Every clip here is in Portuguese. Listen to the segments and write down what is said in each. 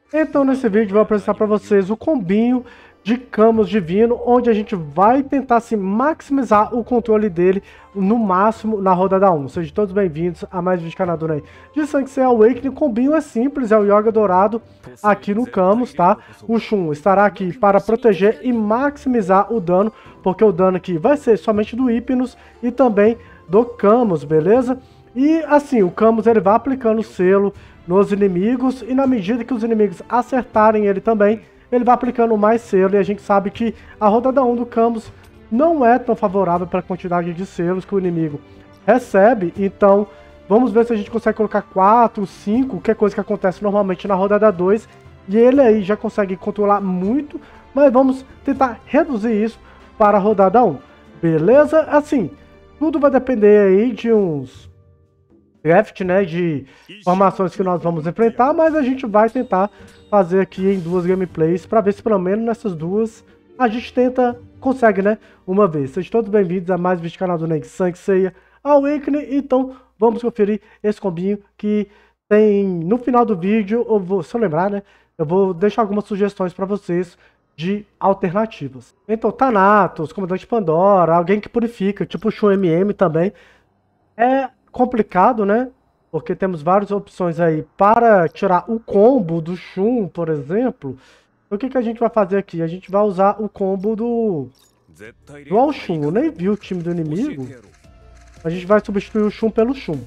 Então nesse vídeo eu vou apresentar para vocês o combinho de Camus Divino, onde a gente vai tentar se maximizar o controle dele no máximo na rodada 1. Sejam todos bem-vindos a mais um vídeo do canal do Ney de Sanctseia Awakening. O combinho é simples, é o Yoga Dourado aqui no Camus, tá? O Shun estará aqui para proteger e maximizar o dano, porque o dano aqui vai ser somente do Hypnos e também do Camus, beleza? E assim, o Camus ele vai aplicando o selo nos inimigos, e na medida que os inimigos acertarem ele também, ele vai aplicando mais selo, e a gente sabe que a rodada 1 do Camus não é tão favorável para a quantidade de selos que o inimigo recebe, então vamos ver se a gente consegue colocar 4, 5, que é coisa que acontece normalmente na rodada 2, e ele aí já consegue controlar muito, mas vamos tentar reduzir isso para a rodada 1, beleza? Assim, tudo vai depender aí de uns draft, né, de formações que nós vamos enfrentar, mas a gente vai tentar fazer aqui em duas gameplays para ver se pelo menos nessas duas a gente consegue, né, uma vez. Sejam todos bem-vindos a mais um vídeo do canal do Ney de Sanctseia Awakening. Então vamos conferir esse combinho que tem no final do vídeo. Se eu lembrar, né, eu vou deixar algumas sugestões para vocês de alternativas. Então Thanatos, Comandante Pandora, alguém que purifica, tipo o Shun MM também. É complicado, né? Porque temos várias opções aí para tirar o combo do Shun, por exemplo. O que a gente vai fazer aqui? A gente vai usar o combo do All Shun. Eu nem vi o time do inimigo. A gente vai substituir o Shun pelo Shun.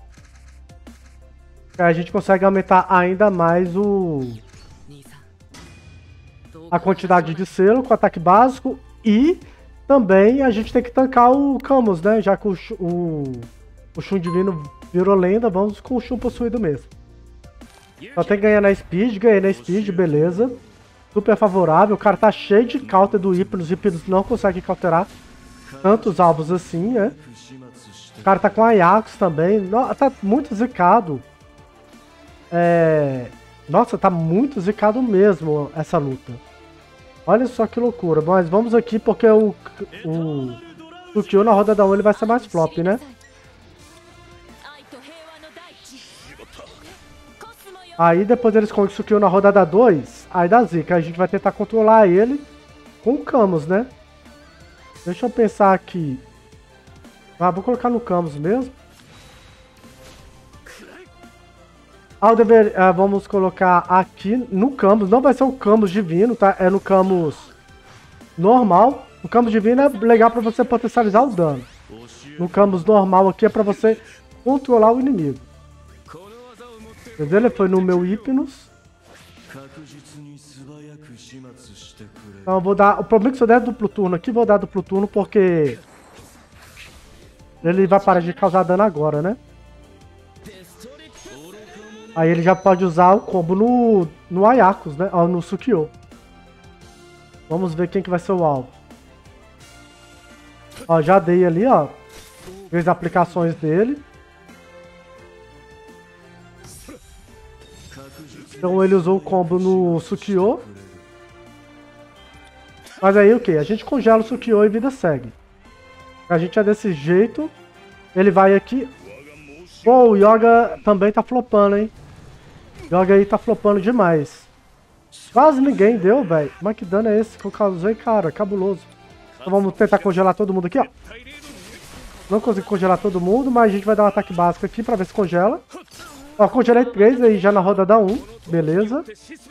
Aí a gente consegue aumentar ainda mais a quantidade de selo com ataque básico. E também a gente tem que tancar o Camus, né? Já que o Shun Divino virou lenda, vamos com o Shun possuído mesmo. Só tem que ganhar na Speed, ganhei na Speed, beleza. Super favorável, o cara tá cheio de counter do Hypnos, o Hypnos não consegue counterar tantos alvos assim, né? O cara tá com Ajax também, tá muito zicado. Nossa, tá muito zicado mesmo essa luta. Olha só que loucura, mas vamos aqui porque o Kill na rodada 1 ele vai ser mais flop, né? Aí depois eles conseguiram na rodada 2, aí dá zica. A gente vai tentar controlar ele com o Camus, né? Deixa eu pensar aqui. Vou colocar no Camus mesmo. Vamos colocar aqui no Camus. Não vai ser o Camus Divino, tá? É no Camus normal. O Camus Divino é legal pra você potencializar o dano. No Camus normal aqui é pra você controlar o inimigo. Ele foi no meu Hypnos. Então eu vou dar. O problema é que se eu der duplo turno aqui, vou dar duplo turno porque ele vai parar de causar dano agora, né? Aí ele já pode usar o combo no Ajax, né? Ou no Sukyo. Vamos ver quem que vai ser o alvo. Ó, já dei ali, ó. As aplicações dele. Então ele usou o combo no Sukyo. Mas aí o que? A gente congela o Sukyo e vida segue. A gente é desse jeito. Ele vai aqui. Pô, o Yoga também tá flopando, hein? O Yoga aí tá flopando demais. Quase ninguém deu, velho. Mas que dano é esse que eu causei, cara? Cabuloso. Então vamos tentar congelar todo mundo aqui, ó. Não consegui congelar todo mundo, mas a gente vai dar um ataque básico aqui pra ver se congela. Ó, congelei 3 aí já na rodada 1. Beleza.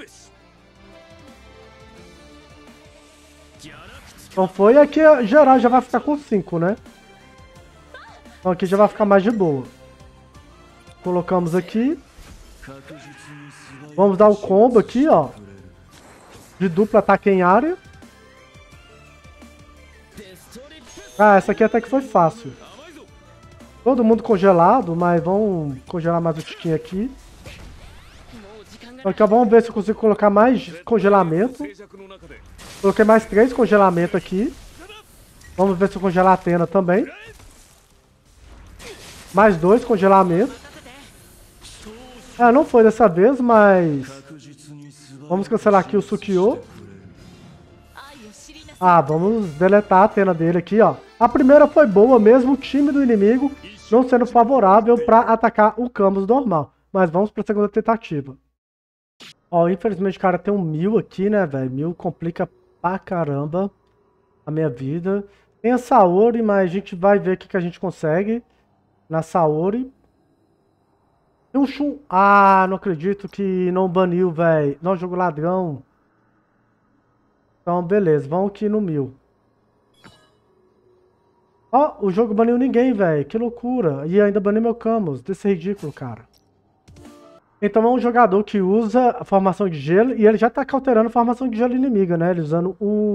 Então foi. Aqui geral já vai ficar com 5, né? Então aqui já vai ficar mais de boa. Colocamos aqui. Vamos dar o combo aqui, ó. De duplo ataque em área. Ah, essa aqui até que foi fácil. Todo mundo congelado, mas vamos congelar mais um tiquinho aqui. Então, vamos ver se eu consigo colocar mais congelamento. Coloquei mais 3 congelamentos aqui. Vamos ver se eu congelar a Athena também. Mais 2 congelamentos. Não foi dessa vez, mas vamos cancelar aqui o Sukyo. Vamos deletar a Athena dele aqui, ó. A primeira foi boa, mesmo o time do inimigo não sendo favorável para atacar o Camus normal. Mas vamos para a segunda tentativa. Ó, infelizmente o cara tem um 1000 aqui, né, velho? 1000 complica pra caramba a minha vida. Tem a Saori, mas a gente vai ver o que que a gente consegue na Saori. Tem um Shun. Ah, não acredito que não baniu, velho. Não, jogo ladrão. Então, beleza, vamos aqui no 1000. Ó, o jogo baniu ninguém, velho. Que loucura. E ainda baniu meu Camus. Desse ridículo, cara. Então é um jogador que usa a formação de gelo e ele já tá cauterando a formação de gelo inimiga, né? Ele usando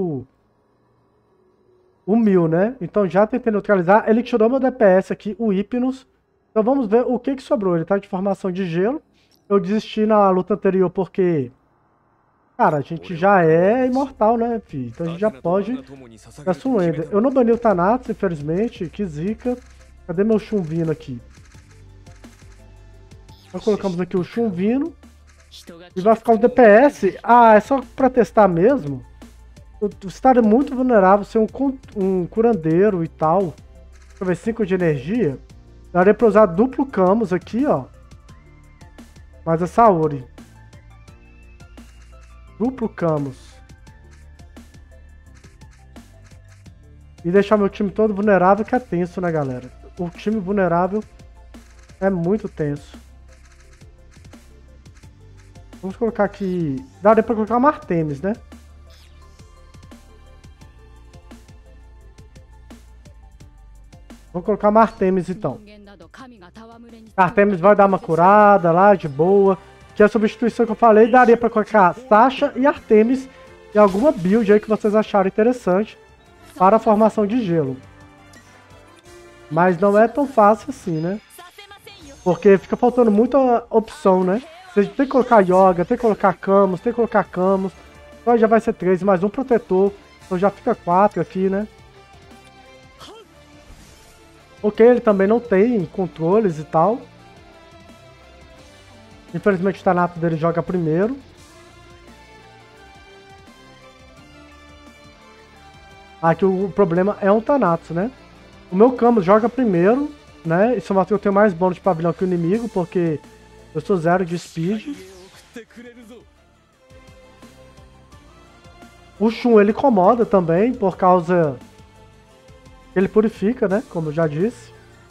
o 1000, né? Então já tentei neutralizar. Ele tirou meu DPS aqui, o Hypnos. Então vamos ver o que que sobrou. Ele tá de formação de gelo. Eu desisti na luta anterior porque, cara, a gente já é imortal, né, filho? Então a gente já pode dar Surrender. Eu não bani o Thanatos, infelizmente. Que zica. Cadê meu Shun vindo aqui? Então colocamos aqui o Shun vindo. E vai ficar um DPS. Ah, é só pra testar mesmo. Você estaria muito vulnerável, ser um curandeiro e tal. Deixa eu ver, 5 de energia. Daria pra usar duplo Camus aqui, ó. Mas a Saori. Duplo Camus. E deixar meu time todo vulnerável, que é tenso, né, galera? O time vulnerável é muito tenso. Vamos colocar aqui... Daria pra colocar uma Artemis, né? Vamos colocar uma Artemis, então. A Artemis vai dar uma curada lá, de boa. Que é a substituição que eu falei, daria pra colocar Sasha e Artemis em alguma build aí que vocês acharem interessante para a formação de gelo. Mas não é tão fácil assim, né? Porque fica faltando muita opção, né? Você tem que colocar Yoga, tem que colocar Camus, tem que colocar Camus. Então já vai ser 3 mais um protetor. Então já fica 4 aqui, né? Ok, ele também não tem controles e tal. Infelizmente o Thanatos dele joga primeiro. Aqui o problema é um Thanatos, né? O meu Camus joga primeiro, né? Isso mostra que eu tenho mais bônus de pavilhão que o inimigo, porque eu sou 0 de speed. O Shun ele incomoda também, por causa... Ele purifica, né? Como eu já disse.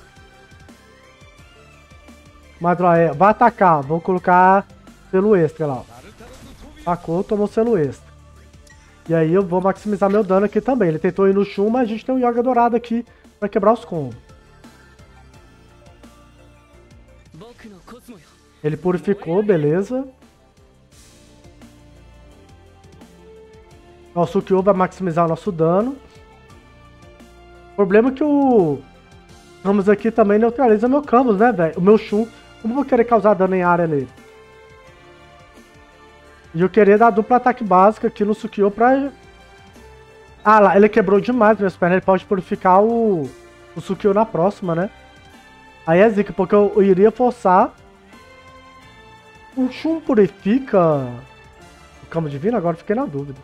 Mas ó, vai atacar. Vou colocar selo extra lá. Ó. Atacou, tomou selo extra. E aí eu vou maximizar meu dano aqui também. Ele tentou ir no Shun, mas a gente tem um Yoga dourado aqui pra quebrar os combos. Ele purificou, beleza. O Sukiô vai maximizar o nosso dano. O problema é que o Camus aqui também neutraliza meu Camus, né, velho? O meu Shun. Como eu vou querer causar dano em área nele? E eu queria dar duplo ataque básico aqui no Sukiô pra... Ah lá, ele quebrou demais minhas pernas. Ele pode purificar o Sukiô na próxima, né? Aí é zica, porque eu iria forçar. O Shun purifica o Camus Divino? Agora fiquei na dúvida.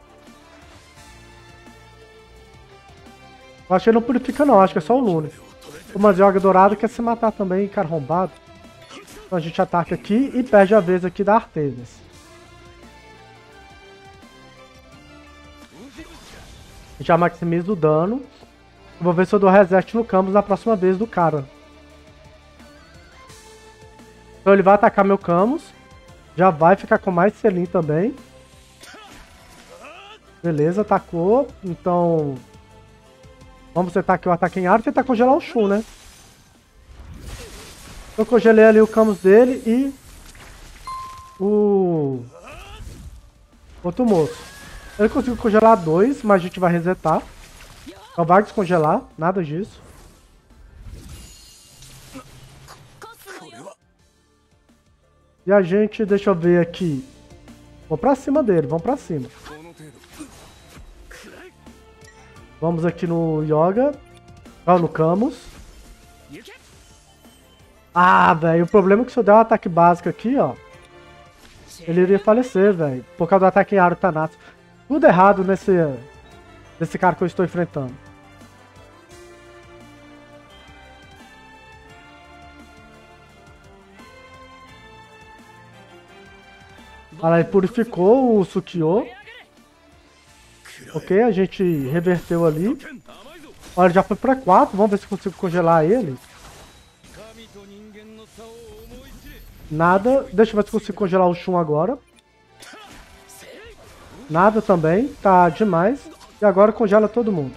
Eu acho que ele não purifica não, acho que é só o Lune. O Mandioca Dourado quer se matar também, cara arrombado. Então a gente ataca aqui e perde a vez aqui da Artemis. Já maximiza o dano. Eu vou ver se eu dou reset no Camus na próxima vez do cara. Então ele vai atacar meu Camus. Já vai ficar com mais selim também. Beleza, atacou. Então... Vamos tentar aqui o ataque em área e tentar congelar o Shun, né? Eu congelei ali o Camus dele e... O... Outro moço. Ele conseguiu congelar 2, mas a gente vai resetar. Não vai descongelar, nada disso. E a gente, deixa eu ver aqui. Vamos pra cima dele, vamos pra cima. Vamos aqui no Yoga. No Camus. Ah, velho, o problema é que se eu der um ataque básico aqui, ó. Ele iria falecer, velho. Por causa do ataque em área do Thanatos. Tudo errado nesse cara que eu estou enfrentando. Ela purificou o Sukio. Ok, a gente reverteu ali. Olha, já foi pra 4. Vamos ver se consigo congelar ele. Nada. Deixa eu ver se consigo congelar o Shun agora. Nada também. Tá demais. E agora congela todo mundo.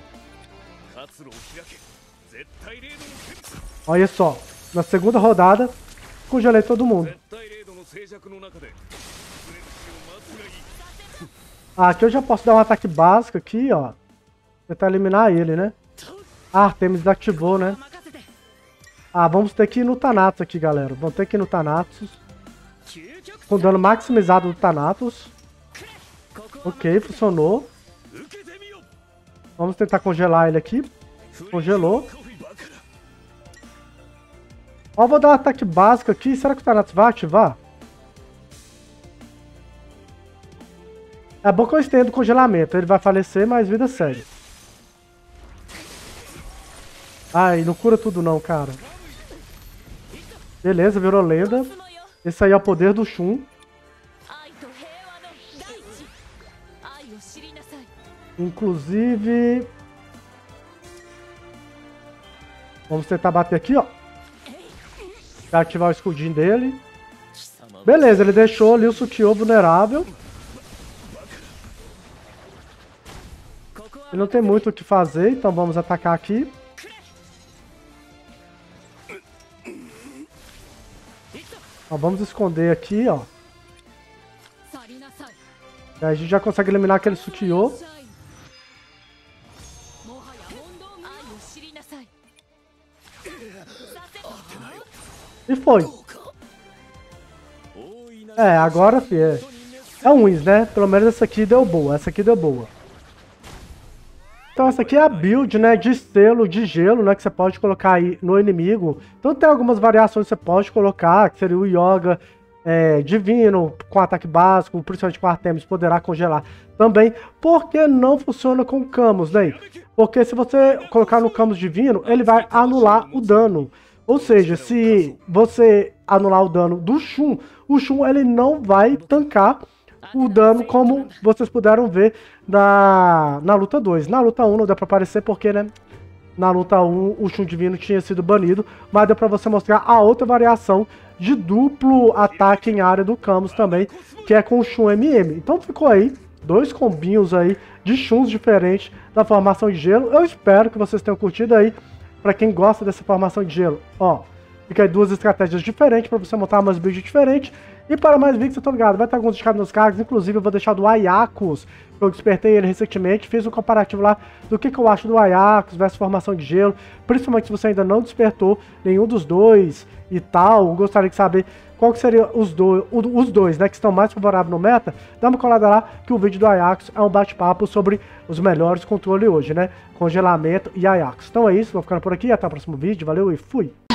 Olha só. Na segunda rodada, congelei todo mundo. Aqui eu já posso dar um ataque básico aqui, ó. Tentar eliminar ele, né? Ah, Artemis desativou, né? Ah, vamos ter que ir no Thanatos aqui, galera. Vamos ter que ir no Thanatos. Com dano maximizado do Thanatos. Ok, funcionou. Vamos tentar congelar ele aqui. Congelou. Ó, vou dar um ataque básico aqui. Será que o Thanatos vai ativar? É bom que eu estendo o congelamento. Ele vai falecer, mas vida segue. Ai, não cura tudo não, cara. Beleza, virou lenda. Esse aí é o poder do Shun. Inclusive... Vamos tentar bater aqui, ó. Pra ativar o escudinho dele. Beleza, ele deixou ali o Sukio vulnerável. Ele não tem muito o que fazer, então vamos atacar aqui. Ó, vamos esconder aqui, ó. E aí a gente já consegue eliminar aquele Sukio. E foi. É, agora, filho, é wins, né? Pelo menos essa aqui deu boa. Essa aqui deu boa. Então essa aqui é a build, né, de selo de gelo, né, que você pode colocar aí no inimigo. Então tem algumas variações que você pode colocar, que seria o Yoga divino, com ataque básico, principalmente com Artemis, poderá congelar também. Porque não funciona com Camus, né? Porque se você colocar no Camus divino, ele vai anular o dano. Ou seja, se você anular o dano do Shun, o Shun ele não vai tancar o dano, como vocês puderam ver na luta 2. Na luta 1 não deu pra aparecer porque, né, na luta 1 o Shun Divino tinha sido banido, mas deu pra você mostrar a outra variação de duplo ataque em área do Camus também, que é com o Shun MM. Então ficou aí 2 combinhos aí de Shuns diferentes da formação de gelo. Eu espero que vocês tenham curtido aí. Pra quem gosta dessa formação de gelo, ó, fica aí 2 estratégias diferentes pra você montar umas builds diferentes. E para mais vídeos, eu tô ligado, vai estar alguns indicados nos cards, inclusive eu vou deixar do Ayakos, eu despertei ele recentemente, fiz um comparativo lá do que eu acho do Ayakos versus formação de gelo, principalmente se você ainda não despertou nenhum dos dois e tal, eu gostaria de saber qual que seria os dois, né, que estão mais favoráveis no meta. Dá uma colada lá, que o vídeo do Ayakos é um bate-papo sobre os melhores controles hoje, né, congelamento e Ayakos. Então é isso, vou ficando por aqui, até o próximo vídeo, valeu e fui!